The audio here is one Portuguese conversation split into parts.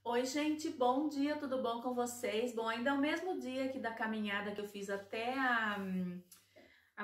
Oi, gente, bom dia, tudo bom com vocês? Bom, ainda é o mesmo dia aqui da caminhada que eu fiz até a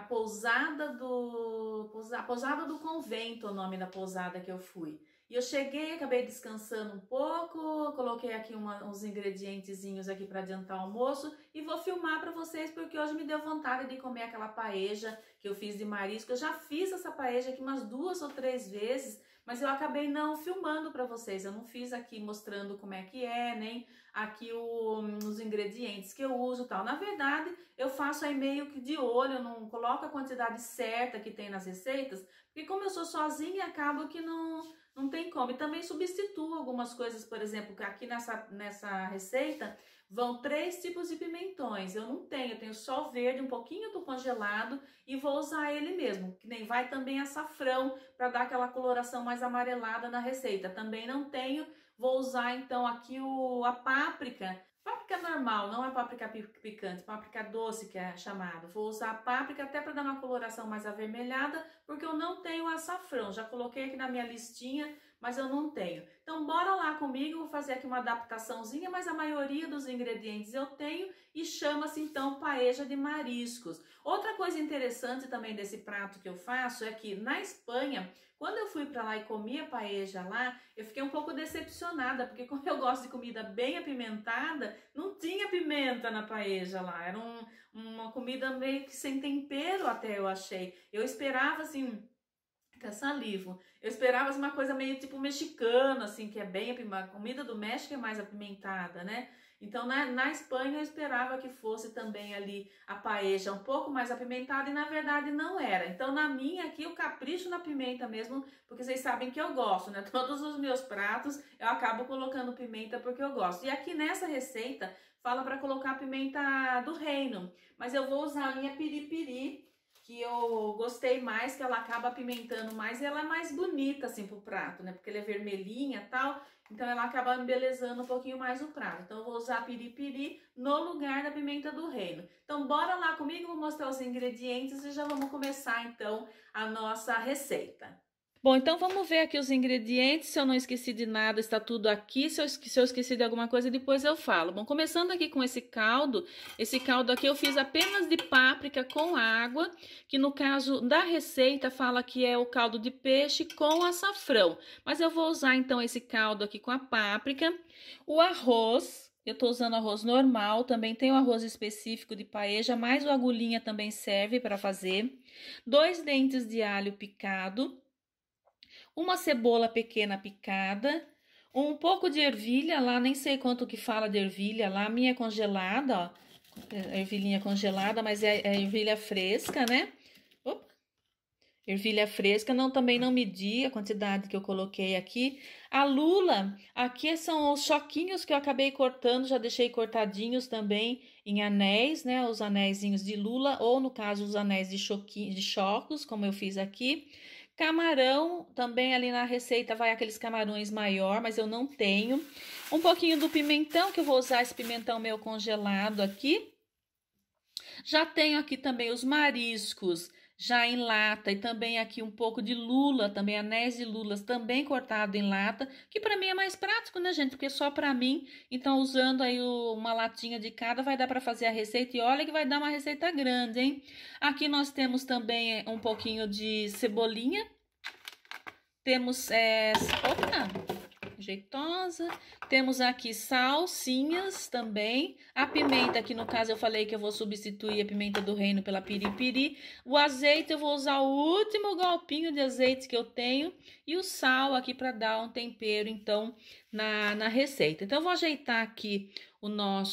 pousada do convento, o nome da pousada que eu fui. E eu cheguei, acabei descansando um pouco, coloquei aqui uns ingredientezinhos aqui para adiantar o almoço e vou filmar para vocês porque hoje me deu vontade de comer aquela paeja que eu fiz de marisco. Eu já fiz essa paeja aqui umas 2 ou 3 vezes, mas eu acabei não filmando para vocês. Eu não fiz aqui mostrando como é que é, nem aqui os ingredientes que eu uso e tal. Na verdade, eu faço aí meio que de olho, eu não coloco a quantidade certa que tem nas receitas, porque como eu sou sozinha, acaba que não tem como. E também substituo algumas coisas, por exemplo, que aqui nessa receita vão 3 tipos de pimentões. Eu não tenho, eu tenho só o verde, um pouquinho do congelado e vou usar ele mesmo. Que nem vai também açafrão para dar aquela coloração mais amarelada na receita. Também não tenho, vou usar então aqui a páprica. Páprica normal, não é páprica picante, páprica doce que é chamado. Vou usar a páprica até para dar uma coloração mais avermelhada, porque eu não tenho açafrão. Já coloquei aqui na minha listinha, mas eu não tenho. Então bora lá comigo, vou fazer aqui uma adaptaçãozinha, mas a maioria dos ingredientes eu tenho e chama-se então paeja de mariscos. Outra coisa interessante também desse prato que eu faço é que na Espanha, quando eu fui para lá e comi a paeja lá, eu fiquei um pouco decepcionada, porque como eu gosto de comida bem apimentada, não tinha pimenta na paeja lá. Era uma comida meio que sem tempero até, eu achei. Eu esperava assim, até salivo. Eu esperava assim, uma coisa meio tipo mexicana, assim, que é bem apimentada. A comida do México é mais apimentada, né? Então, na Espanha, eu esperava que fosse também ali a paeja um pouco mais apimentada e, na verdade, não era. Então, na minha aqui, eu capricho na pimenta mesmo, porque vocês sabem que eu gosto, né? Todos os meus pratos, eu acabo colocando pimenta porque eu gosto. E aqui nessa receita, fala para colocar pimenta do reino, mas eu vou usar a minha piripiri, que eu gostei mais, que ela acaba apimentando mais e ela é mais bonita assim pro prato, né? Porque ela é vermelhinha e tal, então ela acaba embelezando um pouquinho mais o prato. Então eu vou usar piripiri no lugar da pimenta do reino. Então bora lá comigo, vou mostrar os ingredientes e já vamos começar então a nossa receita. Bom, então vamos ver aqui os ingredientes. Se eu não esqueci de nada, está tudo aqui. Se eu esqueci de alguma coisa, depois eu falo. Bom, começando aqui com esse caldo aqui eu fiz apenas de páprica com água, que no caso da receita fala que é o caldo de peixe com açafrão. Mas eu vou usar então esse caldo aqui com a páprica. O arroz, eu tô usando arroz normal, também tem o arroz específico de paeja, mas o agulhinha também serve para fazer. 2 dentes de alho picado, uma cebola pequena picada, um pouco de ervilha lá, nem sei quanto que fala de ervilha lá, a minha é congelada, ó, ervilhinha congelada, mas é ervilha fresca, né? Opa. Ervilha fresca, também não medi a quantidade que eu coloquei aqui. A lula, aqui são os choquinhos que eu acabei cortando, já deixei cortadinhos também em anéis, né? Os anéisinhos de lula, ou no caso os anéis de chocos, como eu fiz aqui. Camarão, também ali na receita vai aqueles camarões maior, mas eu não tenho. Um pouquinho do pimentão, que eu vou usar esse pimentão meu congelado aqui. Já tenho aqui também os mariscos, já em lata, e também aqui um pouco de lula, também anéis de lulas, também cortado em lata, que para mim é mais prático, né, gente? Porque só para mim, então usando aí uma latinha de cada, vai dar para fazer a receita, e olha que vai dar uma receita grande, hein? Aqui nós temos também um pouquinho de cebolinha, temos, opa, jeitosa. Temos aqui salsinhas também. A pimenta, que no caso eu falei que eu vou substituir a pimenta do reino pela piripiri. O azeite, eu vou usar o último golpinho de azeite que eu tenho. E o sal aqui para dar um tempero, então, na receita. Então, eu vou ajeitar aqui o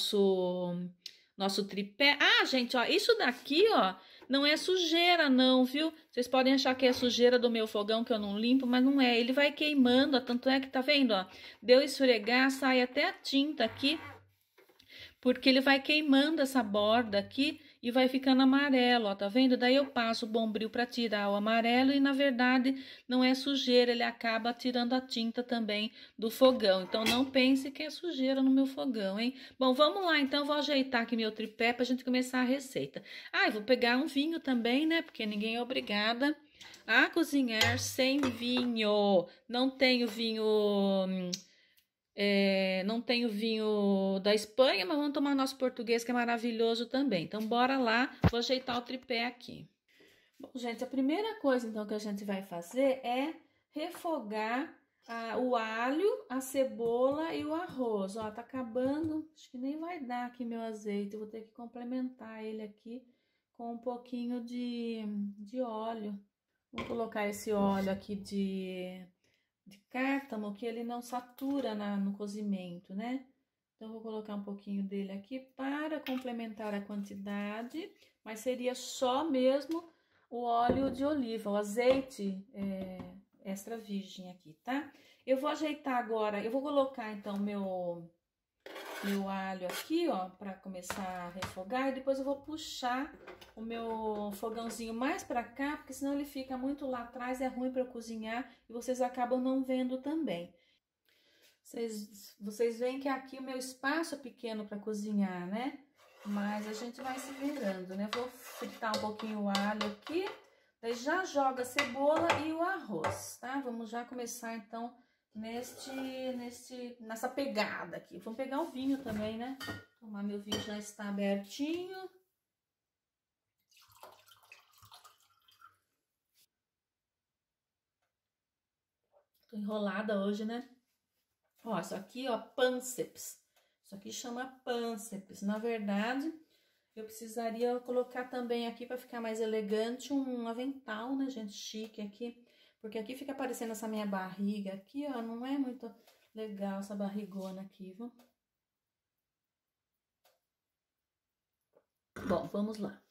nosso tripé. Ah, gente, ó, isso daqui, ó, não é sujeira não, viu? Vocês podem achar que é sujeira do meu fogão que eu não limpo, mas não é. Ele vai queimando, ó, tanto é que tá vendo, ó? Deu esfregar, sai até a tinta aqui, porque ele vai queimando essa borda aqui e vai ficando amarelo, ó, tá vendo? Daí eu passo o bombril para tirar o amarelo e na verdade não é sujeira, ele acaba tirando a tinta também do fogão. Então não pense que é sujeira no meu fogão, hein? Bom, vamos lá, então eu vou ajeitar aqui meu tripé pra gente começar a receita. Ah, eu vou pegar um vinho também, né? Porque ninguém é obrigada a cozinhar sem vinho. Não tenho vinho Não tenho vinho da Espanha, mas vamos tomar nosso português, que é maravilhoso também. Então, bora lá, vou ajeitar o tripé aqui. Bom, gente, a primeira coisa, então, que a gente vai fazer é refogar o alho, a cebola e o arroz. Ó, tá acabando, acho que nem vai dar aqui meu azeite, eu vou ter que complementar ele aqui com um pouquinho de óleo. Vou colocar esse óleo aqui de cártamo, que ele não satura no cozimento, né? Então, vou colocar um pouquinho dele aqui para complementar a quantidade, mas seria só mesmo o óleo de oliva, o azeite extra virgem aqui, tá? Eu vou ajeitar agora, eu vou colocar então meu alho aqui, ó, para começar a refogar, e depois eu vou puxar o meu fogãozinho mais para cá, porque senão ele fica muito lá atrás, é ruim para eu cozinhar e vocês acabam não vendo também. Vocês veem que aqui o meu espaço é pequeno para cozinhar, né? Mas a gente vai se virando, né? Vou fritar um pouquinho o alho aqui, daí já joga a cebola e o arroz, tá? Vamos já começar então nessa pegada aqui. Vamos pegar o vinho também, né? Tomar, meu vinho já está abertinho. Tô enrolada hoje, né? Ó, isso aqui, ó, pânceps. Isso aqui chama pânceps. Na verdade, eu precisaria colocar também aqui para ficar mais elegante um avental, né, gente? Chique aqui. Porque aqui fica aparecendo essa minha barriga aqui, ó. Não é muito legal essa barrigona aqui, viu? Bom, vamos lá.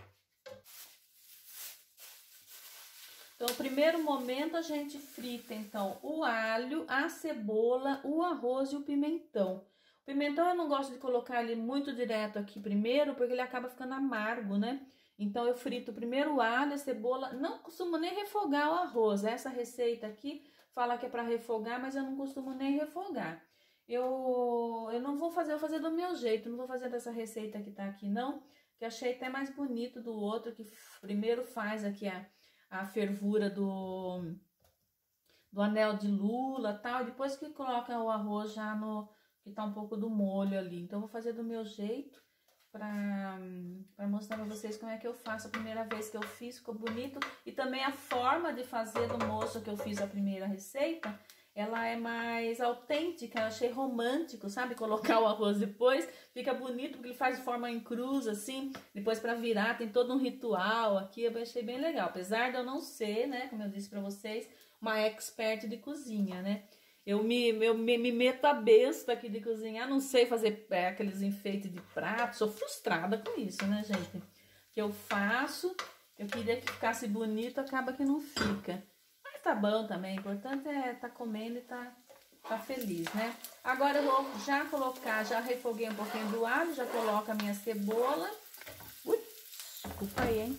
Então, no primeiro momento, a gente frita, então, o alho, a cebola, o arroz e o pimentão. O pimentão eu não gosto de colocar ele muito direto aqui primeiro, porque ele acaba ficando amargo, né? Então, eu frito primeiro o alho, a cebola, não costumo nem refogar o arroz. Essa receita aqui fala que é para refogar, mas eu não costumo nem refogar. Eu não vou fazer, eu vou fazer do meu jeito, não vou fazer dessa receita que tá aqui, não, que achei até mais bonito do outro, que primeiro faz aqui a fervura do anel de lula, tal, e depois que coloca o arroz já que tá um pouco do molho ali. Então, vou fazer do meu jeito para mostrar para vocês como é que eu faço a primeira vez que eu fiz, ficou bonito. E também a forma de fazer do moço que eu fiz a primeira receita, ela é mais autêntica, eu achei romântico, sabe? Colocar o arroz depois, fica bonito, porque ele faz de forma em cruz, assim, depois para virar, tem todo um ritual aqui, eu achei bem legal. Apesar de eu não ser, né, como eu disse para vocês, uma expert de cozinha, né? Eu me meto a besta aqui de cozinhar, não sei fazer aqueles enfeites de prato, sou frustrada com isso, né, gente? Que eu faço, eu queria que ficasse bonito, acaba que não fica. Mas tá bom também, o importante é tá comendo e tá feliz, né? Agora eu vou já colocar, já refoguei um pouquinho do alho, já coloco a minha cebola. Ui, desculpa aí, hein?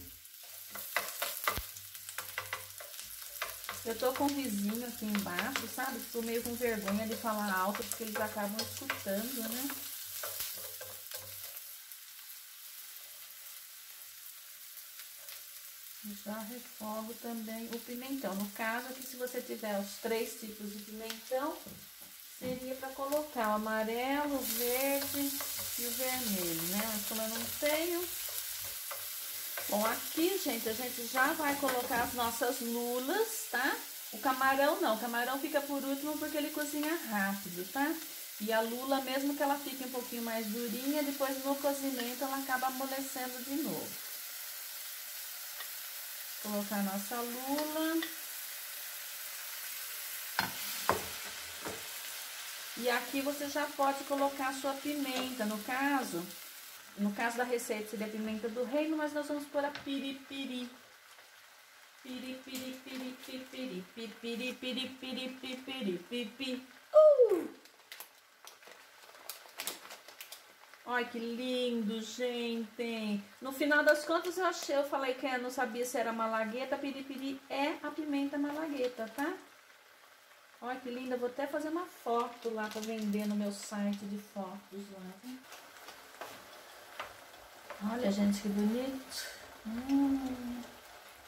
Eu tô com um vizinho aqui embaixo, sabe? Tô meio com vergonha de falar alto, porque eles acabam escutando, né? Já refogo também o pimentão. No caso aqui, se você tiver os 3 tipos de pimentão, seria para colocar o amarelo, o verde e o vermelho, né? Mas como eu não tenho... Bom, aqui, gente, a gente já vai colocar as nossas lulas, tá? O camarão não, o camarão fica por último porque ele cozinha rápido, tá? E a lula, mesmo que ela fique um pouquinho mais durinha, depois no cozimento ela acaba amolecendo de novo. Vou colocar a nossa lula. E aqui você já pode colocar a sua pimenta, no caso da receita seria a pimenta do reino, mas nós vamos pôr a piripiri. Piripiri. Olha que lindo, gente. No final das contas eu falei que eu não sabia se era malagueta. Piripiri é a pimenta malagueta, tá? Olha que linda, vou até fazer uma foto lá para vender no meu site de fotos lá. Olha, gente, que bonito.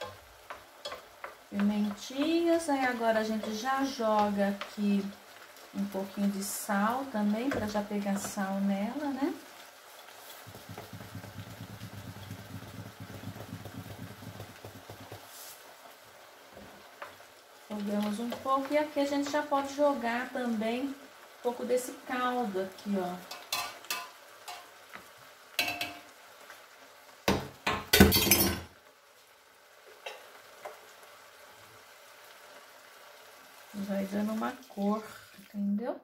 Pimentinhas. Aí agora a gente já joga aqui Um pouquinho de sal também, para já pegar sal nela, né? Jogamos um pouco e aqui a gente já pode jogar também um pouco desse caldo aqui, ó. Vai dando uma cor, entendeu?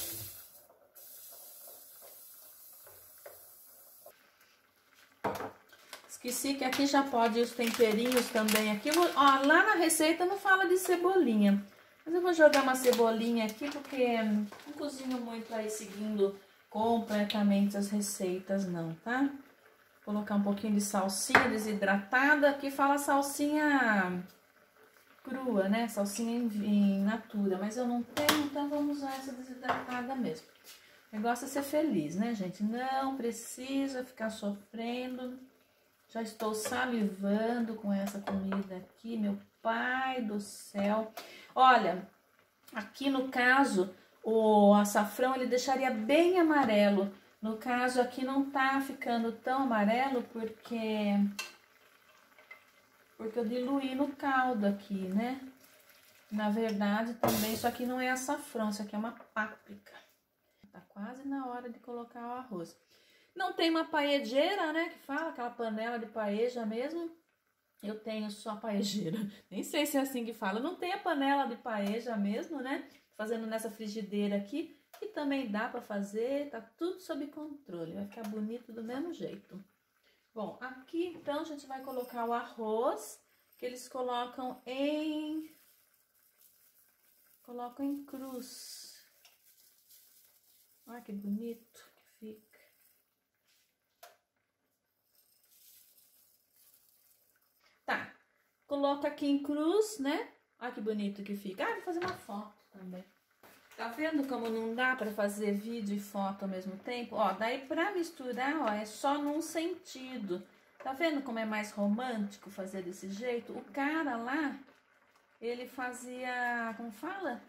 Esqueci que aqui já pode ir os temperinhos também aqui. Ó, lá na receita não fala de cebolinha. Mas eu vou jogar uma cebolinha aqui porque não cozinho muito aí seguindo completamente as receitas não, tá? Vou colocar um pouquinho de salsinha desidratada. Aqui fala salsinha crua, né? Salsinha em natura, mas eu não tenho, então vamos usar essa desidratada mesmo. O negócio é ser feliz, né, gente? Não precisa ficar sofrendo. Já estou salivando com essa comida aqui, meu pai do céu. Olha, aqui no caso, o açafrão ele deixaria bem amarelo. No caso aqui não tá ficando tão amarelo porque eu diluí no caldo aqui, né? Na verdade também, isso aqui não é açafrão, isso aqui é uma páprica. Tá quase na hora de colocar o arroz. Não tem uma paedeira, né, que fala, aquela panela de paeja mesmo. Eu tenho só paejeira. Nem sei se é assim que fala. Não tem a panela de paeja mesmo, né? Fazendo nessa frigideira aqui. E também dá pra fazer, tá tudo sob controle. Vai ficar bonito do mesmo jeito. Bom, aqui então a gente vai colocar o arroz, que eles colocam em cruz. Olha que bonito que fica. Tá, coloca aqui em cruz, né? Olha que bonito que fica. Ah, vou fazer uma foto também. Tá vendo como não dá pra fazer vídeo e foto ao mesmo tempo? Ó, daí pra misturar, ó, é só num sentido. Tá vendo como é mais romântico fazer desse jeito? O cara lá, ele fazia, como fala?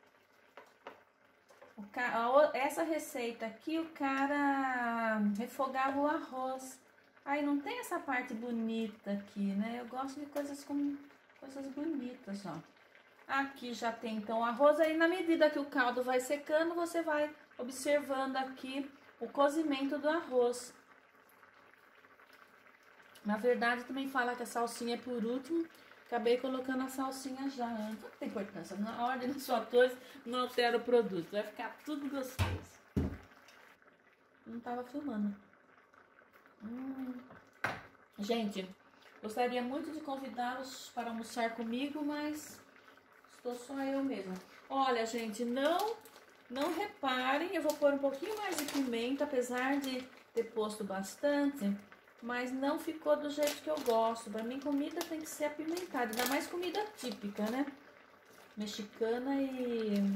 Essa receita aqui, o cara refogava o arroz. Aí não tem essa parte bonita aqui, né? Eu gosto de coisas com coisas bonitas, ó. Aqui já tem então o arroz, aí na medida que o caldo vai secando, você vai observando aqui o cozimento do arroz. Na verdade também fala que a salsinha é por último, acabei colocando a salsinha já antes. Não tem importância, na ordem dos fatores não altera o produto, vai ficar tudo gostoso. Não tava filmando. Gente, gostaria muito de convidá-los para almoçar comigo, mas estou só eu mesma. Olha, gente, não reparem, eu vou pôr um pouquinho mais de pimenta, apesar de ter posto bastante, mas não ficou do jeito que eu gosto. Para mim, comida tem que ser apimentada, ainda mais comida típica, né? Mexicana e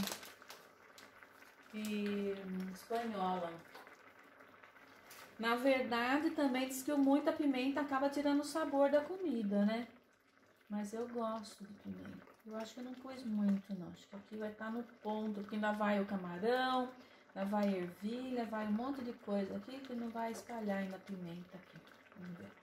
espanhola. Na verdade, também diz que muita pimenta acaba tirando o sabor da comida, né? Mas eu gosto de pimenta. Eu acho que eu não pus muito, não. Acho que aqui vai estar no ponto, porque ainda vai o camarão, ainda vai ervilha, vai um monte de coisa aqui que não vai espalhar ainda a pimenta aqui. Vamos ver.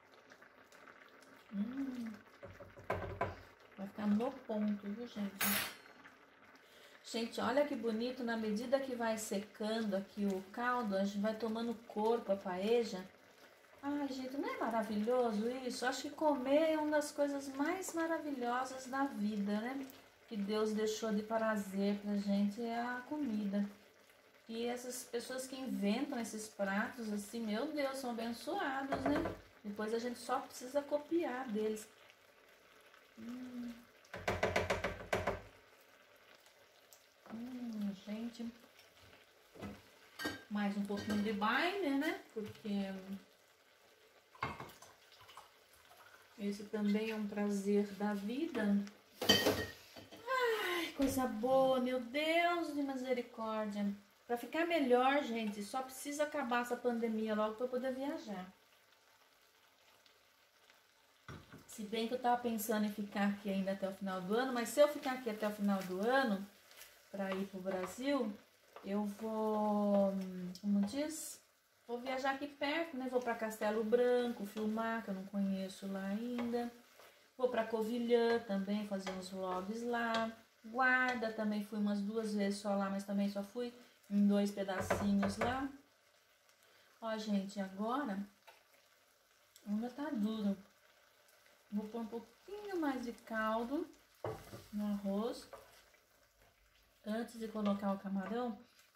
Vai ficar no ponto, viu, gente? Gente, olha que bonito, na medida que vai secando aqui o caldo, a gente vai tomando corpo a paeja. Ai, gente, não é maravilhoso isso? Acho que comer é uma das coisas mais maravilhosas da vida, né? Que Deus deixou de prazer pra gente é a comida. E essas pessoas que inventam esses pratos, assim, meu Deus, são abençoados, né? Depois a gente só precisa copiar deles. Gente, mais um pouquinho de baile, né? Porque esse também é um prazer da vida. Ai, coisa boa, meu Deus de misericórdia. Pra ficar melhor, gente, só precisa acabar essa pandemia logo pra eu poder viajar. Se bem que eu tava pensando em ficar aqui ainda até o final do ano, mas se eu ficar aqui até o final do ano, pra ir pro Brasil, eu vou, como diz, vou viajar aqui perto, né? Vou para Castelo Branco filmar, que eu não conheço lá ainda. Vou para Covilhã também fazer uns vlogs lá. Guarda também fui umas 2 vezes só lá, mas também só fui em 2 pedacinhos lá. Ó, gente, agora ainda tá duro. Vou pôr um pouquinho mais de caldo no arroz antes de colocar o camarão.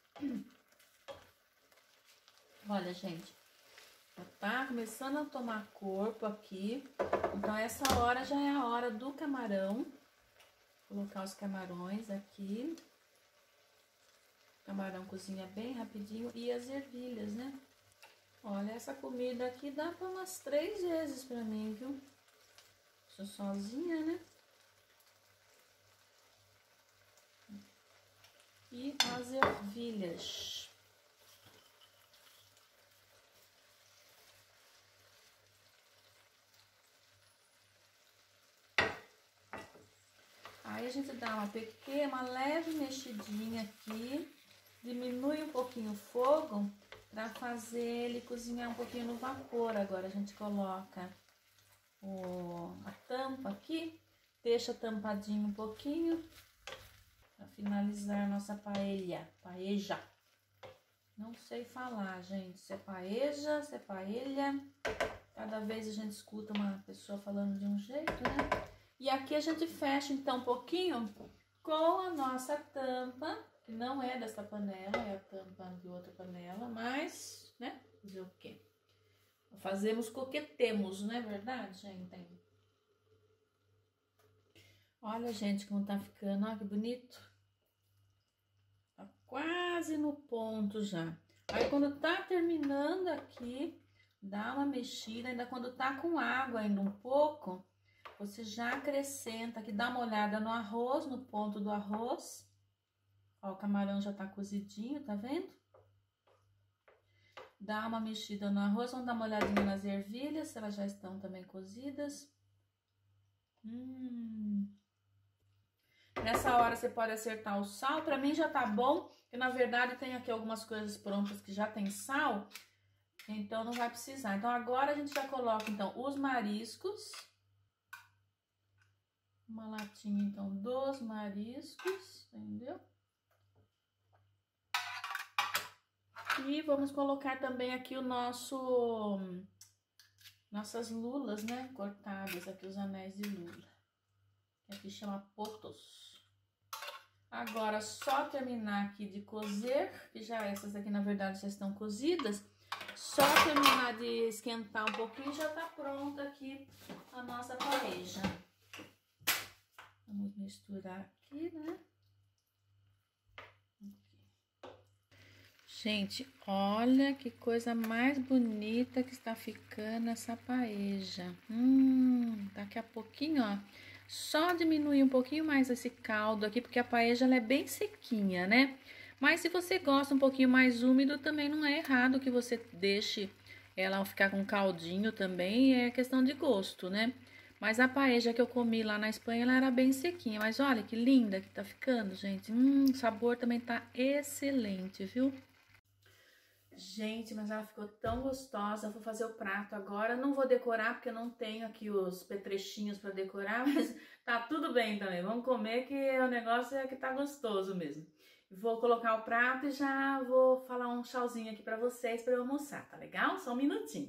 Olha, gente, já tá começando a tomar corpo aqui. Então essa hora já é a hora do camarão. Vou colocar os camarões aqui. O camarão cozinha bem rapidinho e as ervilhas, né? Olha, essa comida aqui dá para umas 3 vezes para mim, viu? Sou sozinha, né? E as ervilhas. Aí a gente dá uma leve mexidinha aqui, diminui um pouquinho o fogo para fazer ele cozinhar um pouquinho no vapor. Agora a gente coloca a tampa aqui, deixa tampadinho um pouquinho para finalizar a nossa paeja. Não sei falar, gente, se é paeja, se é paella. Cada vez a gente escuta uma pessoa falando de um jeito, né? E aqui a gente fecha então um pouquinho com a nossa tampa, que não é dessa panela, é a tampa de outra panela, mas, né, fazer o quê? Fazemos coquetemos, não é verdade, gente? Olha, gente, como tá ficando, olha que bonito. Tá quase no ponto já. Aí quando tá terminando aqui, dá uma mexida, ainda quando tá com água ainda um pouco, você já acrescenta aqui, dá uma olhada no arroz, no ponto do arroz. Ó, o camarão já tá cozidinho, tá vendo? Dá uma mexida no arroz, vamos dar uma olhadinha nas ervilhas, se elas já estão também cozidas. Nessa hora você pode acertar o sal, pra mim já tá bom, porque na verdade tem aqui algumas coisas prontas que já tem sal, então não vai precisar. Então agora a gente já coloca então os mariscos. Uma latinha, então, dos mariscos, entendeu? E vamos colocar também aqui o nossas lulas, né? Cortadas aqui, os anéis de lula. Que aqui chama potos. Agora, só terminar aqui de cozer, que já essas aqui, na verdade, já estão cozidas. Só terminar de esquentar um pouquinho, já tá pronta aqui a nossa paeja. Vamos misturar aqui, né? Gente, olha que coisa mais bonita que está ficando essa paeja. Daqui a pouquinho, ó, só diminuir um pouquinho mais esse caldo aqui, porque a paeja ela é bem sequinha, né? Mas se você gosta um pouquinho mais úmido, também não é errado que você deixe ela ficar com caldinho também, é questão de gosto, né? Mas a paeja que eu comi lá na Espanha, ela era bem sequinha. Mas olha que linda que tá ficando, gente. O sabor também tá excelente, viu? Gente, mas ela ficou tão gostosa. Vou fazer o prato agora. Não vou decorar porque eu não tenho aqui os petrechinhos para decorar, mas tá tudo bem também. Vamos comer que o negócio é que tá gostoso mesmo. Vou colocar o prato e já vou falar um tchauzinho aqui para vocês para eu almoçar, tá legal? Só um minutinho.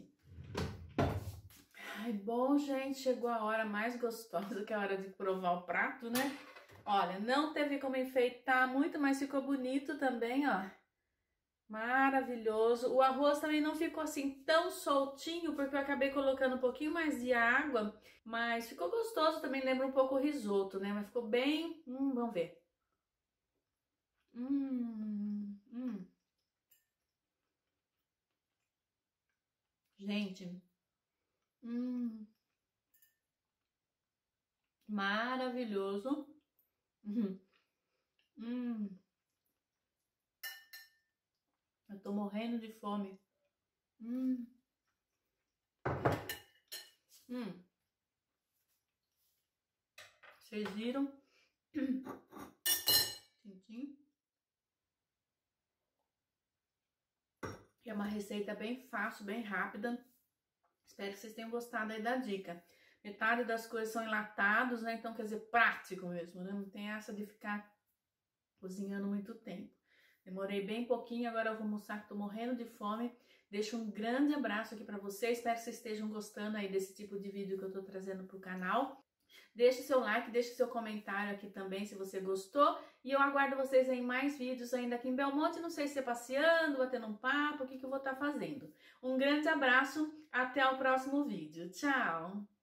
Ai, bom, gente, chegou a hora mais gostosa, que é a hora de provar o prato, né? Olha, não teve como enfeitar muito, mas ficou bonito também, ó. Maravilhoso. O arroz também não ficou assim tão soltinho, porque eu acabei colocando um pouquinho mais de água, mas ficou gostoso também, lembra um pouco o risoto, né? Mas ficou bem... vamos ver. Gente, maravilhoso. Eu tô morrendo de fome. Vocês viram? Tintim. É uma receita bem fácil, bem rápida. Espero que vocês tenham gostado aí da dica. Metade das coisas são enlatados, né? Então, quer dizer, prático mesmo, né? Não tem essa de ficar cozinhando muito tempo. Demorei bem pouquinho, agora eu vou almoçar que tô morrendo de fome. Deixo um grande abraço aqui para vocês. Espero que vocês estejam gostando aí desse tipo de vídeo que eu tô trazendo pro canal. Deixe seu like, deixe seu comentário aqui também se você gostou. E eu aguardo vocês em mais vídeos ainda aqui em Belmonte. Não sei se é passeando, batendo um papo, o que eu vou estar fazendo. Um grande abraço, até o próximo vídeo. Tchau!